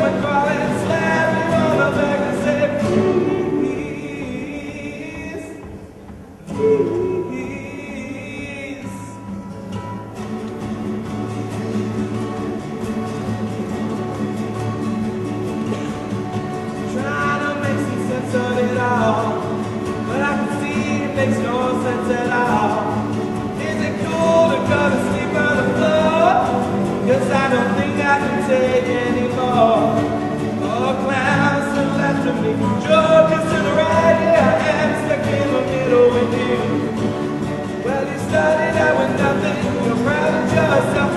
would call and slap you on the back and say, please, please. Trying to make some sense of it all, but I can see it makes no sense at all. Is it cool to go to sleep on the floor? 'Cause I don't think I can take anymore. Oh, clowns to the left of me, jokers to the right, yeah, I am stuck in the middle with you. Well, you started out with nothing, you're proud of yourself.